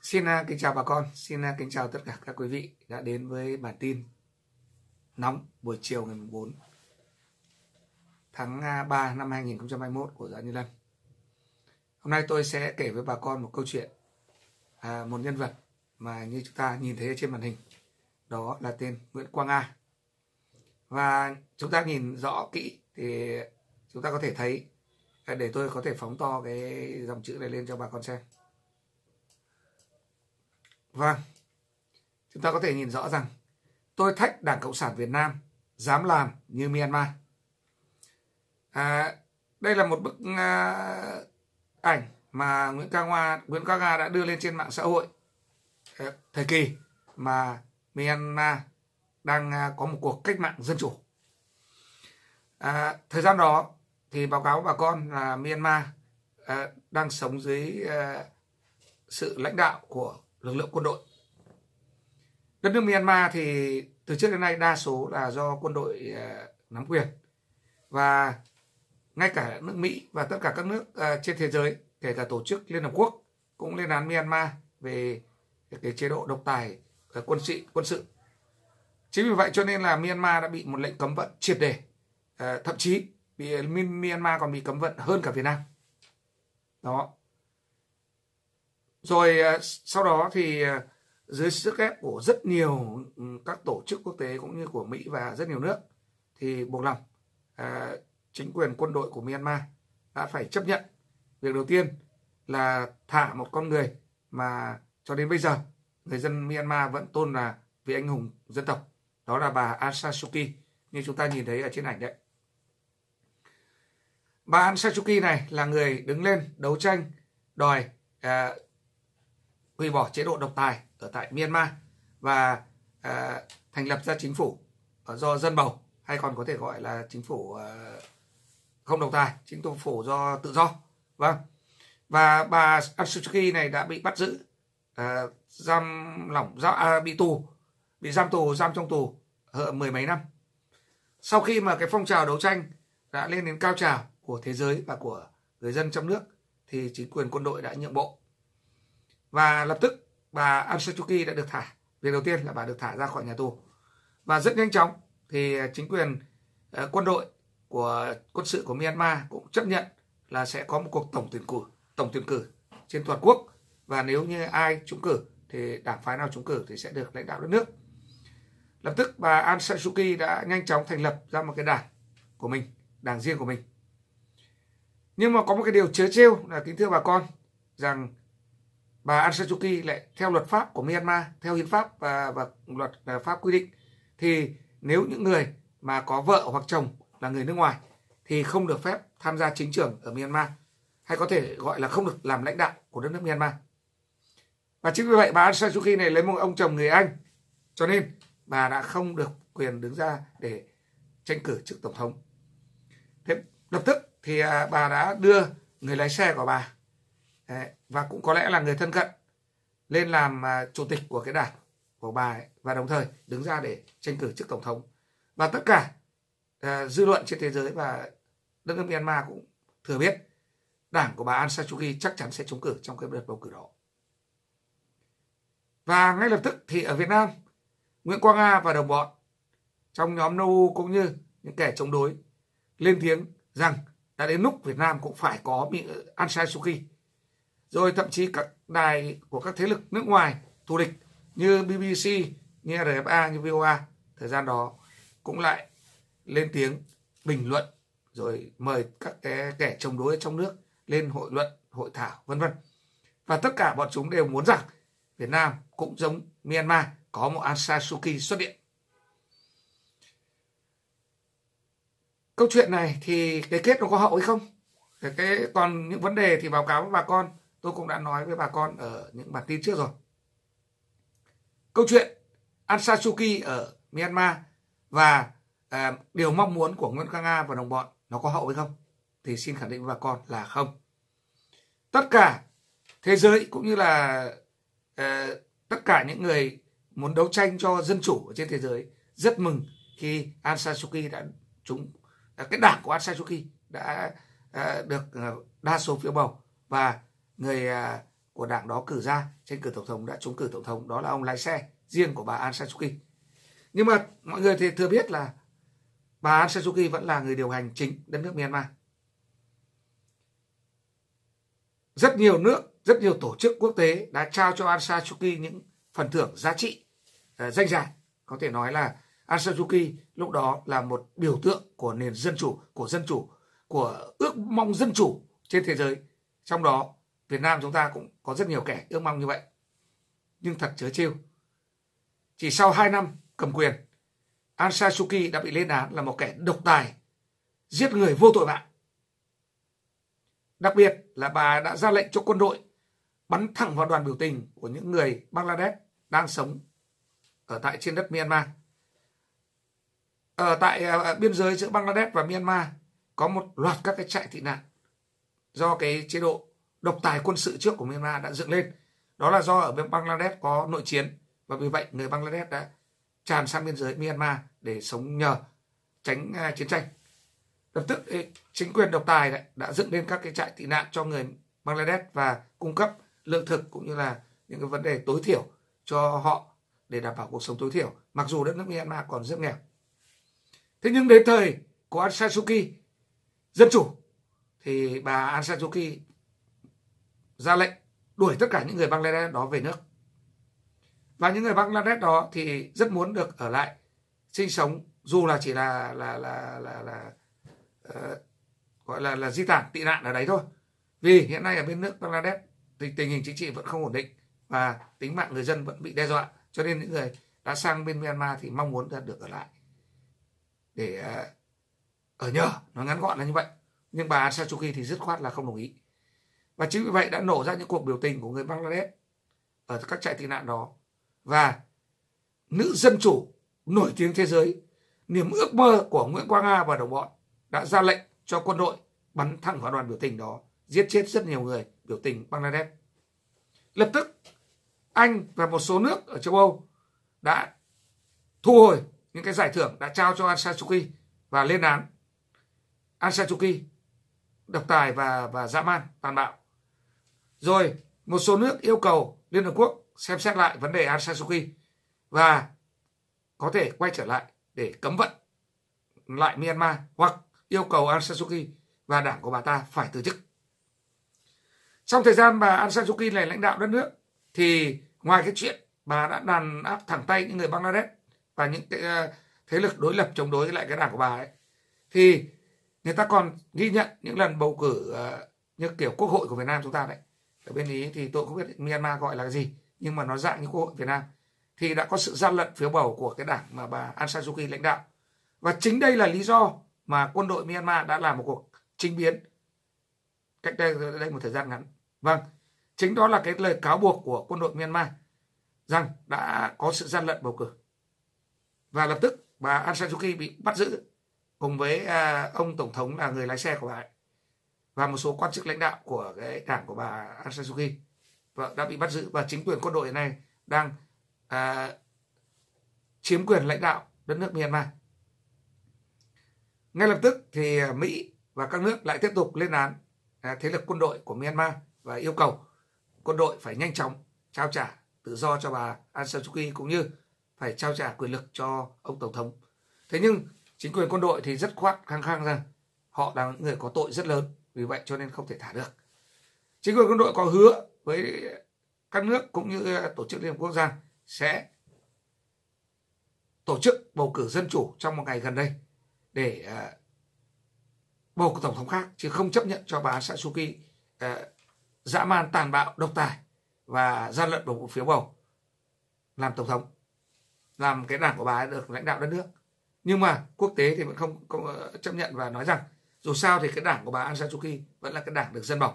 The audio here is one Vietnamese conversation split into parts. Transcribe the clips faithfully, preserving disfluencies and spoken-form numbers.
Xin uh, kính chào bà con, xin uh, kính chào tất cả các quý vị đã đến với bản tin nóng buổi chiều ngày bốn tháng ba năm hai nghìn không trăm hai mươi mốt của Giáo Nhân Lân. Hôm nay tôi sẽ kể với bà con một câu chuyện, à, một nhân vật mà như chúng ta nhìn thấy ở trên màn hình, đó là tên Nguyễn Quang A. Và chúng ta nhìn rõ kỹ thì chúng ta có thể thấy, để tôi có thể phóng to cái dòng chữ này lên cho bà con xem. Vâng, chúng ta có thể nhìn rõ rằng tôi thách Đảng Cộng sản Việt Nam dám làm như Myanmar. À, đây là một bức à, ảnh mà Nguyễn Quang A, Nguyễn Quang A đã đưa lên trên mạng xã hội à, thời kỳ mà Myanmar đang à, có một cuộc cách mạng dân chủ. À, thời gian đó thì báo cáo bà con là Myanmar à, đang sống dưới à, sự lãnh đạo của lực lượng quân đội. Đất nước Myanmar thì từ trước đến nay đa số là do quân đội uh, nắm quyền. Và ngay cả nước Mỹ và tất cả các nước uh, trên thế giới, kể cả tổ chức Liên Hợp Quốc cũng lên án Myanmar về cái chế độ độc tài uh, quân sự quân sự. Chính vì vậy cho nên là Myanmar đã bị một lệnh cấm vận triệt để, uh, thậm chí bị Myanmar còn bị cấm vận hơn cả Việt Nam. Đó. Rồi sau đó thì dưới sức ép của rất nhiều các tổ chức quốc tế cũng như của Mỹ và rất nhiều nước thì buộc lòng à, chính quyền quân đội của Myanmar đã phải chấp nhận việc đầu tiên là thả một con người mà cho đến bây giờ người dân Myanmar vẫn tôn là vị anh hùng dân tộc, đó là bà Aung San Suu Kyi như chúng ta nhìn thấy ở trên ảnh đấy. Bà Aung San Suu Kyi này là người đứng lên đấu tranh đòi à, hủy bỏ chế độ độc tài ở tại Myanmar và à, thành lập ra chính phủ do dân bầu, hay còn có thể gọi là chính phủ à, không độc tài, chính phủ do tự do. Vâng. Và bà Aung San Suu Kyi này đã bị bắt giữ, à, giam lỏng, giam, à, bị tù, bị giam tù, giam trong tù mười mấy năm. Sau khi mà cái phong trào đấu tranh đã lên đến cao trào của thế giới và của người dân trong nước thì chính quyền quân đội đã nhượng bộ. Và lập tức bà Aung San Suu Kyi đã được thả. Việc đầu tiên là bà được thả ra khỏi nhà tù. Và rất nhanh chóng thì chính quyền uh, quân đội của quân sự của Myanmar cũng chấp nhận là sẽ có một cuộc tổng tuyển cử, tổng tuyển cử trên toàn quốc. Và nếu như ai trúng cử thì đảng phái nào trúng cử thì sẽ được lãnh đạo đất nước. Lập tức bà Aung San Suu Kyi đã nhanh chóng thành lập ra một cái đảng của mình, đảng riêng của mình. Nhưng mà có một cái điều trớ trêu là, kính thưa bà con, rằng bà Aung San Suu Kyi lại theo luật pháp của Myanmar, theo hiến pháp và, và luật pháp quy định, thì nếu những người mà có vợ hoặc chồng là người nước ngoài thì không được phép tham gia chính trường ở Myanmar, hay có thể gọi là không được làm lãnh đạo của đất nước Myanmar. Và chính vì vậy bà Aung San Suu Kyi này lấy một ông chồng người Anh, cho nên bà đã không được quyền đứng ra để tranh cử chức tổng thống. Thế lập tức thì bà đã đưa người lái xe của bà và cũng có lẽ là người thân cận lên làm chủ tịch của cái đảng của bà ấy, và đồng thời đứng ra để tranh cử chức tổng thống. Và tất cả uh, dư luận trên thế giới và đất nước Myanmar cũng thừa biết đảng của bà Aung San Suu Kyi chắc chắn sẽ trúng cử trong cái đợt bầu cử đó. Và ngay lập tức thì ở Việt Nam, Nguyễn Quang A và đồng bọn trong nhóm en u cũng như những kẻ chống đối lên tiếng rằng đã đến lúc Việt Nam cũng phải có Aung San Suu Kyi. Rồi thậm chí các đài của các thế lực nước ngoài thù địch như bê bê xê, như rờ ép a, như vê o a thời gian đó cũng lại lên tiếng bình luận, rồi mời các cái kẻ chống đối trong nước lên hội luận, hội thảo, vân vân. Và tất cả bọn chúng đều muốn rằng Việt Nam cũng giống Myanmar, có một Aung San Suu Kyi xuất hiện. Câu chuyện này thì cái kết nó có hậu hay không? Cái, cái còn những vấn đề thì báo cáo với bà con, tôi cũng đã nói với bà con ở những bản tin trước rồi. Câu chuyện Aung San Suu Kyi ở Myanmar và à, điều mong muốn của Nguyễn Quang A và đồng bọn nó có hậu hay không? Thì xin khẳng định với bà con là không. Tất cả thế giới cũng như là à, tất cả những người muốn đấu tranh cho dân chủ ở trên thế giới rất mừng khi Aung San Suu Kyi đã trúng, cái đảng của Aung San Suu Kyi đã à, được à, đa số phiếu bầu, và người à, của đảng đó cử ra tranh cử tổng thống đã trúng cử tổng thống, đó là ông lái xe riêng của bà Aung San Suu Kyi. Nhưng mà mọi người thì thừa biết là bà Aung San Suu Kyi vẫn là người điều hành chính đất nước Myanmar. Rất nhiều nước, rất nhiều tổ chức quốc tế đã trao cho Aung San Suu Kyi những phần thưởng giá trị, uh, danh giải. Có thể nói là Aung San Suu Kyi lúc đó là một biểu tượng của nền dân chủ, của dân chủ, của ước mong dân chủ trên thế giới. Trong đó Việt Nam chúng ta cũng có rất nhiều kẻ ước mong như vậy. Nhưng thật chớ trêu, chỉ sau hai năm cầm quyền, Aung San Suu Kyi đã bị lên án là một kẻ độc tài, giết người vô tội vạ. Đặc biệt là bà đã ra lệnh cho quân đội bắn thẳng vào đoàn biểu tình của những người Bangladesh đang sống ở tại trên đất Myanmar. Ở tại biên giới giữa Bangladesh và Myanmar có một loạt các cái trại tị nạn do cái chế độ độc tài quân sự trước của Myanmar đã dựng lên. Đó là do ở bên Bangladesh có nội chiến, và vì vậy người Bangladesh đã tràn sang biên giới Myanmar để sống nhờ, tránh uh, chiến tranh. Lập tức chính quyền độc tài đã, đã dựng lên các cái trại tị nạn cho người Bangladesh và cung cấp lương thực cũng như là những cái vấn đề tối thiểu cho họ để đảm bảo cuộc sống tối thiểu, mặc dù đất nước Myanmar còn rất nghèo. Thế nhưng đến thời của Aung San Suu Kyi dân chủ thì bà Aung San Suu Kyi ra lệnh đuổi tất cả những người Bangladesh đó về nước. Và những người Bangladesh đó thì rất muốn được ở lại sinh sống, dù là chỉ là là là là, là uh, gọi là là di tản tị nạn ở đấy thôi. Vì hiện nay ở bên nước Bangladesh thì tình hình chính trị vẫn không ổn định và tính mạng người dân vẫn bị đe dọa, cho nên những người đã sang bên Myanmar thì mong muốn được ở lại để uh, ở nhờ, nó ngắn gọn là như vậy. Nhưng bà Aung San Suu Kyi thì dứt khoát là không đồng ý. Và chính vì vậy đã nổ ra những cuộc biểu tình của người Bangladesh ở các trại tị nạn đó. Và nữ dân chủ nổi tiếng thế giới, niềm ước mơ của Nguyễn Quang Nga và đồng bọn, đã ra lệnh cho quân đội bắn thẳng vào đoàn biểu tình đó, giết chết rất nhiều người biểu tình Bangladesh. Lập tức Anh và một số nước ở châu Âu đã thu hồi những cái giải thưởng đã trao cho Aung San Suu Kyi và lên án Aung San Suu Kyi độc tài và và dã man, tàn bạo. Rồi một số nước yêu cầu Liên Hợp Quốc xem xét lại vấn đề Aung San Suu Kyi và có thể quay trở lại để cấm vận lại Myanmar, hoặc yêu cầu Aung San Suu Kyi và đảng của bà ta phải từ chức. Trong thời gian bà Aung San Suu Kyi này lãnh đạo đất nước thì ngoài cái chuyện bà đã đàn áp thẳng tay những người Bangladesh và những cái thế lực đối lập chống đối lại cái đảng của bà ấy, thì người ta còn ghi nhận những lần bầu cử uh, như kiểu quốc hội của Việt Nam chúng ta đấy. Ở bên Ý thì tôi không biết Myanmar gọi là cái gì, nhưng mà nó dạng như quốc hội Việt Nam, thì đã có sự gian lận phiếu bầu của cái đảng mà bà Aung San Suu Kyi lãnh đạo. Và chính đây là lý do mà quân đội Myanmar đã làm một cuộc chinh biến cách đây, đây một thời gian ngắn. Vâng, chính đó là cái lời cáo buộc của quân đội Myanmar rằng đã có sự gian lận bầu cử. Và lập tức bà Aung San Suu Kyi bị bắt giữ cùng với à, ông tổng thống là người lái xe của bà ấy và một số quan chức lãnh đạo của cái đảng của bà Aung San Suu Kyi và đã bị bắt giữ. Và chính quyền quân đội này đang à, chiếm quyền lãnh đạo đất nước Myanmar. Ngay lập tức thì Mỹ và các nước lại tiếp tục lên án à, thế lực quân đội của Myanmar và yêu cầu quân đội phải nhanh chóng trao trả tự do cho bà Aung San Suu Kyi cũng như phải trao trả quyền lực cho ông tổng thống. Thế nhưng chính quyền quân đội thì rất khoát khăng khăng rằng họ là người có tội rất lớn, vì vậy cho nên không thể thả được. Chính quyền quân đội có hứa với các nước cũng như tổ chức Liên Hợp Quốc rằng sẽ tổ chức bầu cử dân chủ trong một ngày gần đây để uh, bầu tổng thống khác, chứ không chấp nhận cho bà Aung San Suu Kyi uh, dã man, tàn bạo, độc tài và gian lận bầu phiếu bầu làm tổng thống, làm cái đảng của bà ấy được lãnh đạo đất nước. Nhưng mà quốc tế thì vẫn không, không uh, chấp nhận và nói rằng dù sao thì cái đảng của bà Aung San Suu Kyi vẫn là cái đảng được dân bầu.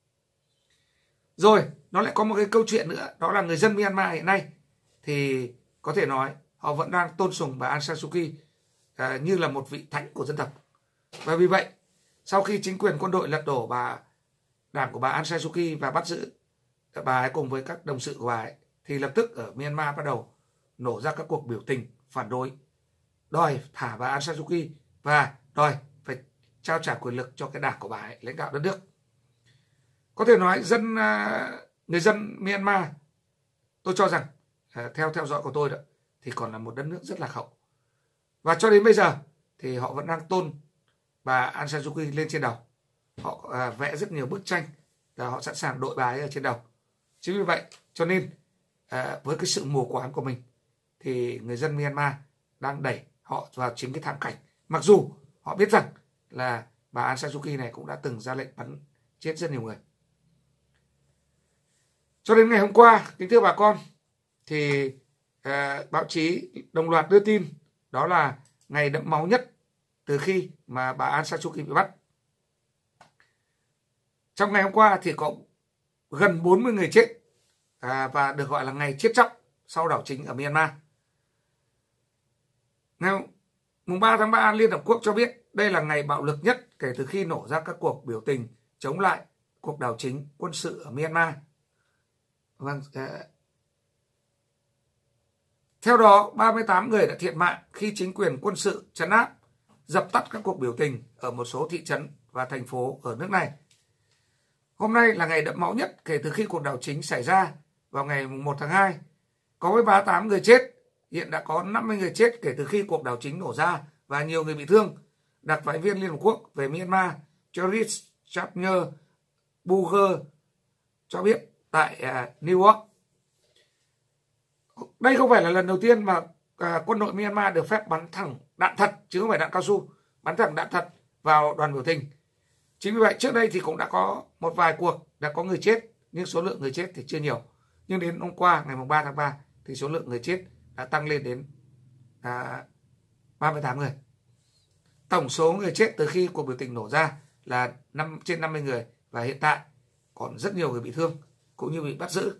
Rồi nó lại có một cái câu chuyện nữa, đó là người dân Myanmar hiện nay thì có thể nói họ vẫn đang tôn sùng bà Aung San Suu Kyi uh, như là một vị thánh của dân tộc. Và vì vậy sau khi chính quyền quân đội lật đổ bà đảng của bà Aung San Suu Kyi và bắt giữ bà ấy cùng với các đồng sự của bà ấy, thì lập tức ở Myanmar bắt đầu nổ ra các cuộc biểu tình phản đối, đòi thả bà Aung San Suu Kyi và đòi phải trao trả quyền lực cho cái đảng của bà ấy lãnh đạo đất nước. Có thể nói dân uh, người dân Myanmar, tôi cho rằng à, theo theo dõi của tôi đó, thì còn là một đất nước rất lạc hậu. Và cho đến bây giờ thì họ vẫn đang tôn bà Aung San Suu Kyi lên trên đầu. Họ à, vẽ rất nhiều bức tranh và họ sẵn sàng đội bà ấy ở trên đầu. Chính vì vậy cho nên à, với cái sự mù quáng của mình thì người dân Myanmar đang đẩy họ vào chính cái thảm cảnh. Mặc dù họ biết rằng là bà Aung San Suu Kyi này cũng đã từng ra lệnh bắn chết rất nhiều người. Cho đến ngày hôm qua, kính thưa bà con, thì à, báo chí đồng loạt đưa tin đó là ngày đẫm máu nhất từ khi mà bà Aung San Suu Kyi bị bắt. Trong ngày hôm qua thì có gần bốn mươi người chết à, và được gọi là ngày chết chóc sau đảo chính ở Myanmar. Ngày mùng ba tháng ba, Liên Hợp Quốc cho biết đây là ngày bạo lực nhất kể từ khi nổ ra các cuộc biểu tình chống lại cuộc đảo chính quân sự ở Myanmar. Vâng, à... Theo đó, ba mươi tám người đã thiệt mạng khi chính quyền quân sự trấn áp, dập tắt các cuộc biểu tình ở một số thị trấn và thành phố ở nước này. Hôm nay là ngày đẫm máu nhất kể từ khi cuộc đảo chính xảy ra vào ngày một tháng hai. Có với ba mươi tám người chết, hiện đã có năm mươi người chết kể từ khi cuộc đảo chính nổ ra và nhiều người bị thương. Đặc phái viên Liên Hợp Quốc về Myanmar Joris Chapner Buger cho biết tại uh, New York. Đây không phải là lần đầu tiên mà uh, quân đội Myanmar được phép bắn thẳng đạn thật, chứ không phải đạn cao su, bắn thẳng đạn thật vào đoàn biểu tình. Chính vì vậy trước đây thì cũng đã có một vài cuộc đã có người chết, nhưng số lượng người chết thì chưa nhiều. Nhưng đến hôm qua ngày ba tháng ba thì số lượng người chết đã tăng lên đến à, ba mươi tám người. Tổng số người chết từ khi cuộc biểu tình nổ ra là năm, trên năm mươi người và hiện tại còn rất nhiều người bị thương cũng như bị bắt giữ.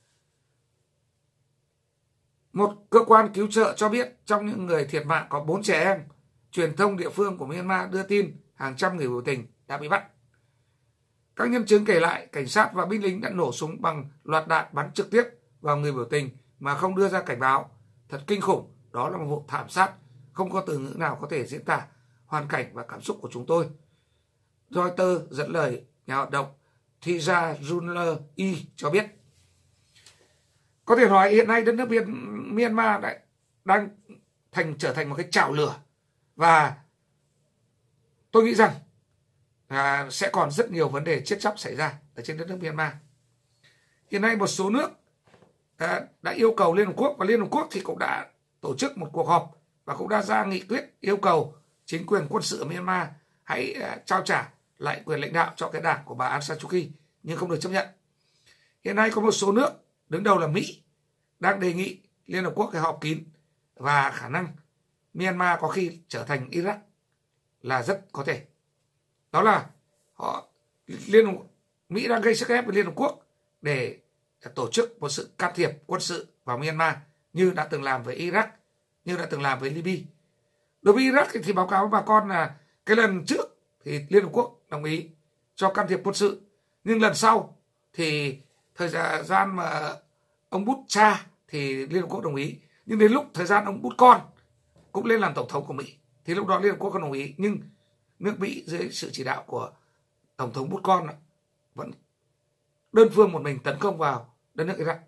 Một cơ quan cứu trợ cho biết trong những người thiệt mạng có bốn trẻ em. Truyền thông địa phương của Myanmar đưa tin hàng trăm người biểu tình đã bị bắt. Các nhân chứng kể lại cảnh sát và binh lính đã nổ súng bằng loạt đạn bắn trực tiếp vào người biểu tình mà không đưa ra cảnh báo. Thật kinh khủng, đó là một vụ thảm sát, không có từ ngữ nào có thể diễn tả hoàn cảnh và cảm xúc của chúng tôi. Reuters dẫn lời nhà hoạt động Thija Junler Y cho biết. Có thể nói hiện nay đất nước Myanmar đã, đang thành trở thành một cái chảo lửa, và tôi nghĩ rằng à, sẽ còn rất nhiều vấn đề chết chóc xảy ra ở trên đất nước Myanmar. Hiện nay một số nước à, đã yêu cầu Liên Hợp Quốc, và Liên Hợp Quốc thì cũng đã tổ chức một cuộc họp và cũng đã ra nghị quyết yêu cầu chính quyền quân sự ở Myanmar hãy à, trao trả lại quyền lãnh đạo cho cái đảng của bà Aung San Suu Kyi, nhưng không được chấp nhận. Hiện nay có một số nước, đứng đầu là Mỹ, đang đề nghị Liên Hợp Quốc phải họp kín, và khả năng Myanmar có khi trở thành Iraq là rất có thể. Đó là họ Liên Mỹ đang gây sức ép với Liên Hợp Quốc để tổ chức một sự can thiệp quân sự vào Myanmar như đã từng làm với Iraq, như đã từng làm với Libya. Đối với Iraq thì, thì báo cáo với bà con là cái lần trước thì Liên Hợp Quốc đồng ý cho can thiệp quân sự, nhưng lần sau thì thời gian mà ông Bush cha thì Liên Hợp Quốc đồng ý, nhưng đến lúc thời gian ông Bush con cũng lên làm tổng thống của Mỹ thì lúc đó Liên Hợp Quốc không đồng ý, nhưng nước Mỹ dưới sự chỉ đạo của tổng thống Bush con vẫn đơn phương một mình tấn công vào đất nước Iraq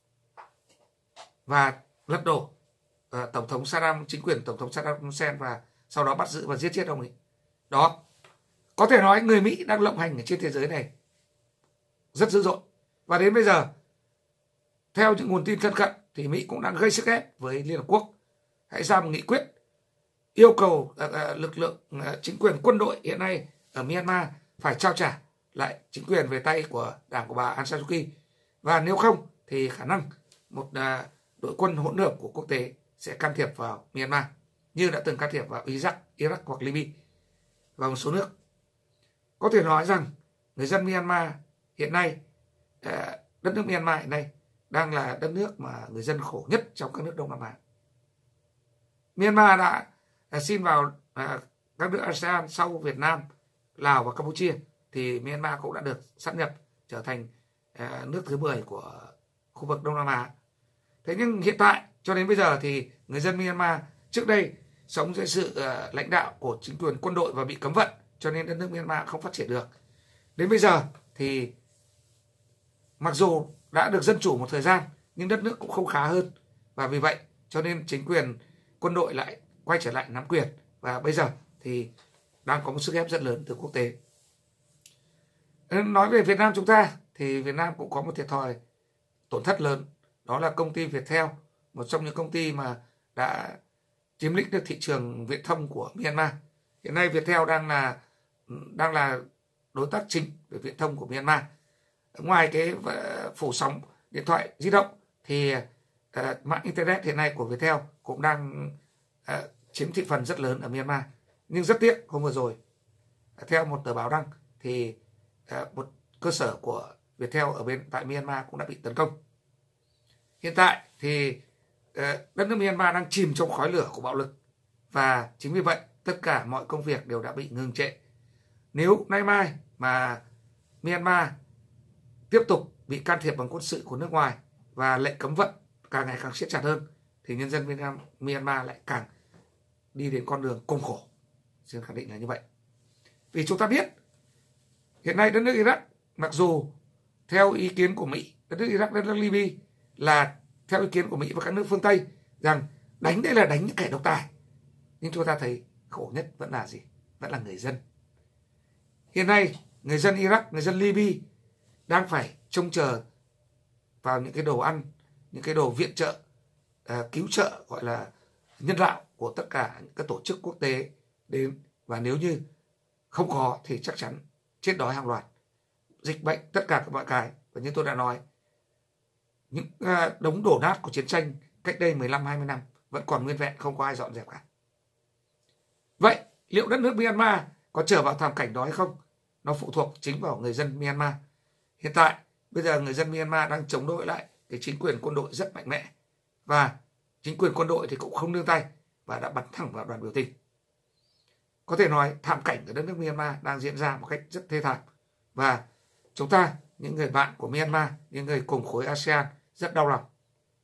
và lật đổ uh, tổng thống Saddam, chính quyền tổng thống Saddam Hussein, và sau đó bắt giữ và giết chết ông ấy. Đó, có thể nói người Mỹ đang lộng hành ở trên thế giới này rất dữ dội, và đến bây giờ theo những nguồn tin thân cận thì Mỹ cũng đang gây sức ép với Liên Hợp Quốc hãy ra một nghị quyết yêu cầu uh, lực lượng uh, chính quyền quân đội hiện nay ở Myanmar phải trao trả lại chính quyền về tay của đảng của bà Aung San Suu Kyi, và nếu không thì khả năng một uh, đội quân hỗn hợp của quốc tế sẽ can thiệp vào Myanmar như đã từng can thiệp vào Iraq, Iraq hoặc Libya và một số nước. Có thể nói rằng người dân Myanmar hiện nay, uh, đất nước Myanmar hiện nay đang là đất nước mà người dân khổ nhất trong các nước Đông Nam Á. Myanmar đã, đã xin vào à, các nước a sê an sau Việt Nam, Lào và Campuchia, thì Myanmar cũng đã được sáp nhập trở thành à, nước thứ mười của khu vực Đông Nam Á. Thế nhưng hiện tại cho đến bây giờ thì người dân Myanmar trước đây sống dưới sự à, lãnh đạo của chính quyền quân đội và bị cấm vận, cho nên đất nước Myanmar không phát triển được. Đến bây giờ thì mặc dù đã được dân chủ một thời gian nhưng đất nước cũng không khá hơn, và vì vậy cho nên chính quyền quân đội lại quay trở lại nắm quyền, và bây giờ thì đang có một sức ép rất lớn từ quốc tế. Nói về Việt Nam chúng ta thì Việt Nam cũng có một thiệt thòi tổn thất lớn, đó là công ty Viettel, một trong những công ty mà đã chiếm lĩnh được thị trường viễn thông của Myanmar. Hiện nay Viettel đang là đang là đối tác chính về viễn thông của Myanmar. Ngoài cái phủ sóng điện thoại di động thì uh, mạng internet hiện nay của Viettel cũng đang uh, chiếm thị phần rất lớn ở Myanmar. Nhưng rất tiếc hôm vừa rồi, uh, theo một tờ báo đăng thì uh, một cơ sở của Viettel ở bên tại Myanmar cũng đã bị tấn công. Hiện tại thì uh, đất nước Myanmar đang chìm trong khói lửa của bạo lực, và chính vì vậy tất cả mọi công việc đều đã bị ngừng trệ. Nếu nay mai mà Myanmar tiếp tục bị can thiệp bằng quân sự của nước ngoài và lệnh cấm vận càng ngày càng siết chặt hơn, thì nhân dân Việt Nam, Myanmar lại càng đi đến con đường cùng khổ. Xin khẳng định là như vậy. Vì chúng ta biết hiện nay đất nước Iraq, mặc dù theo ý kiến của Mỹ, đất nước Iraq, đất nước Libya là theo ý kiến của Mỹ và các nước phương Tây rằng đánh đây là đánh những kẻ độc tài, nhưng chúng ta thấy khổ nhất vẫn là gì? Vẫn là người dân. Hiện nay người dân Iraq, người dân Libya đang phải trông chờ vào những cái đồ ăn, những cái đồ viện trợ, uh, cứu trợ gọi là nhân đạo của tất cả những cái tổ chức quốc tế đến, và nếu như không có thì chắc chắn chết đói hàng loạt, dịch bệnh, tất cả các mọi cái. Và như tôi đã nói, những uh, đống đổ nát của chiến tranh cách đây mười lăm hai mươi năm vẫn còn nguyên vẹn, không có ai dọn dẹp cả. Vậy liệu đất nước Myanmar có trở vào thảm cảnh đó hay không? Nó phụ thuộc chính vào người dân Myanmar. Hiện tại bây giờ người dân Myanmar đang chống đối lại cái chính quyền quân đội rất mạnh mẽ, và chính quyền quân đội thì cũng không nương tay và đã bắn thẳng vào đoàn biểu tình. Có thể nói thảm cảnh ở đất nước Myanmar đang diễn ra một cách rất thê thảm, và chúng ta, những người bạn của Myanmar, những người cùng khối a sê an rất đau lòng.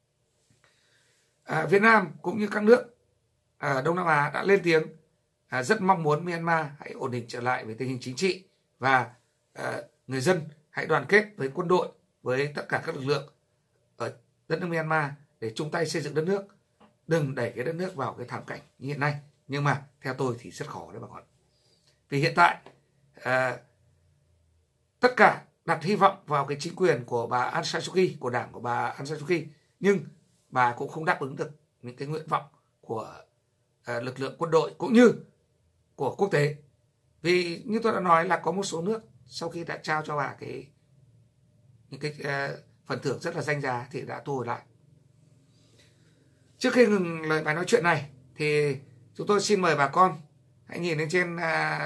À, Việt Nam cũng như các nước à, Đông Nam Á đã lên tiếng à, rất mong muốn Myanmar hãy ổn định trở lại về tình hình chính trị, và à, người dân hãy đoàn kết với quân đội, với tất cả các lực lượng ở đất nước Myanmar để chung tay xây dựng đất nước, đừng đẩy cái đất nước vào cái thảm cảnh như hiện nay. Nhưng mà theo tôi thì rất khó đấy bà con. Vì hiện tại à, tất cả đặt hy vọng vào cái chính quyền của bà Aung San Suu Kyi, của đảng của bà Aung San Suu Kyi, nhưng bà cũng không đáp ứng được những cái nguyện vọng của à, lực lượng quân đội cũng như của quốc tế. Vì như tôi đã nói là có một số nước sau khi đã trao cho bà cái những cái uh, phần thưởng rất là danh giá thì đã thu hồi lại. Trước khi ngừng lời bài nói chuyện này thì chúng tôi xin mời bà con hãy nhìn lên trên uh,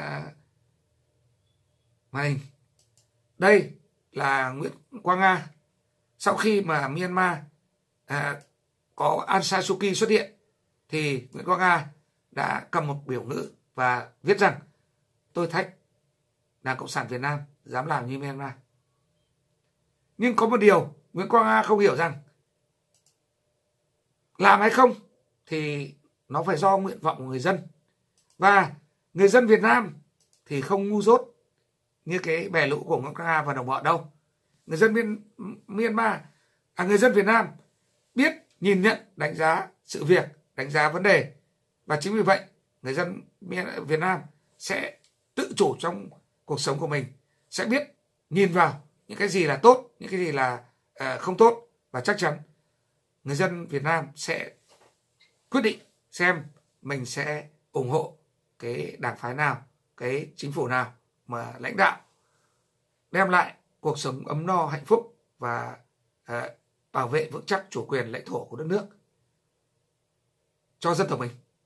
màn hình. Đây là Nguyễn Quang Nga. Sau khi mà Myanmar uh, có Aung San Suu Kyi xuất hiện thì Nguyễn Quang Nga đã cầm một biểu ngữ và viết rằng: tôi thách Đảng Cộng sản Việt Nam dám làm như Myanmar. Nhưng có một điều Nguyễn Quang Nga không hiểu rằng làm hay không thì nó phải do nguyện vọng của người dân. Và người dân Việt Nam thì không ngu dốt như cái bè lũ của Nguyễn Quang Nga và đồng bọn đâu. Người dân Myanmar, à, người dân Việt Nam biết nhìn nhận, đánh giá sự việc, đánh giá vấn đề. Và chính vì vậy người dân Việt Nam sẽ tự chủ trong cuộc sống của mình, sẽ biết nhìn vào những cái gì là tốt, những cái gì là uh, không tốt, và chắc chắn người dân Việt Nam sẽ quyết định xem mình sẽ ủng hộ cái đảng phái nào, cái chính phủ nào mà lãnh đạo đem lại cuộc sống ấm no, hạnh phúc và uh, bảo vệ vững chắc chủ quyền lãnh thổ của đất nước cho dân tộc mình.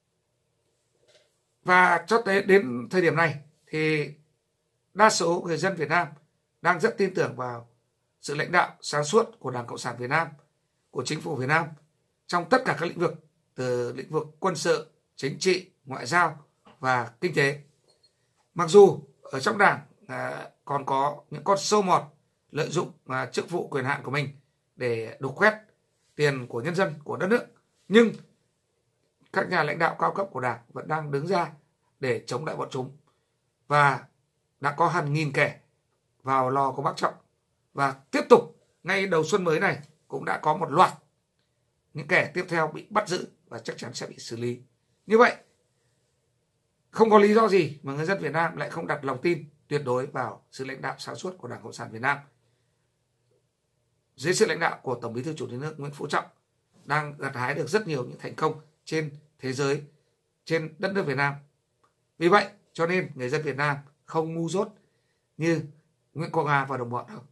Và cho tới đến thời điểm này thì đa số người dân Việt Nam đang rất tin tưởng vào sự lãnh đạo sáng suốt của Đảng Cộng sản Việt Nam, của chính phủ Việt Nam trong tất cả các lĩnh vực, từ lĩnh vực quân sự, chính trị, ngoại giao và kinh tế. Mặc dù ở trong đảng à, còn có những con sâu mọt lợi dụng à, chức vụ quyền hạn của mình để đục khoét tiền của nhân dân, của đất nước, nhưng các nhà lãnh đạo cao cấp của đảng vẫn đang đứng ra để chống lại bọn chúng. Và đã có hàng nghìn kẻ vào lò của Bác Trọng và tiếp tục ngay đầu xuân mới này cũng đã có một loạt những kẻ tiếp theo bị bắt giữ và chắc chắn sẽ bị xử lý. Như vậy, không có lý do gì mà người dân Việt Nam lại không đặt lòng tin tuyệt đối vào sự lãnh đạo sáng suốt của Đảng Cộng sản Việt Nam. Dưới sự lãnh đạo của Tổng Bí thư Chủ tịch nước Nguyễn Phú Trọng đang gặt hái được rất nhiều những thành công trên thế giới, trên đất nước Việt Nam. Vì vậy, cho nên người dân Việt Nam không ngu dốt như Nguyễn Quang Nga và đồng bọn đâu.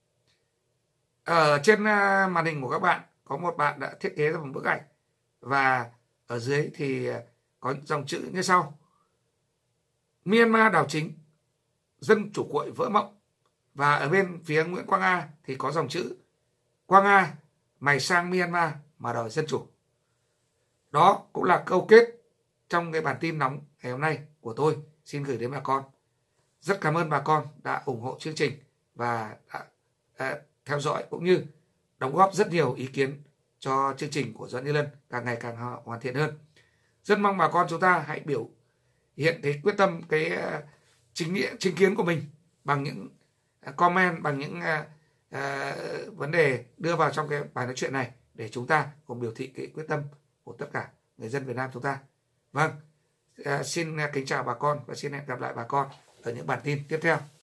Ở trên màn hình của các bạn có một bạn đã thiết kế ra một bức ảnh và ở dưới thì có dòng chữ như sau: Myanmar đảo chính, dân chủ cuội vỡ mộng. Và ở bên phía Nguyễn Quang Nga thì có dòng chữ: Quang Nga, mày sang Myanmar mà đòi dân chủ. Đó cũng là câu kết trong cái bản tin nóng ngày hôm nay của tôi xin gửi đến bà con. Rất cảm ơn bà con đã ủng hộ chương trình và đã, đã theo dõi cũng như đóng góp rất nhiều ý kiến cho chương trình của Doãn Như Lân càng ngày càng hoàn thiện hơn. Rất mong bà con chúng ta hãy biểu hiện cái quyết tâm, cái chính nghĩa, chính kiến của mình bằng những comment, bằng những uh, uh, vấn đề đưa vào trong cái bài nói chuyện này để chúng ta cùng biểu thị cái quyết tâm của tất cả người dân Việt Nam chúng ta. Vâng, uh, xin kính chào bà con và xin hẹn gặp lại bà con ở những bản tin tiếp theo.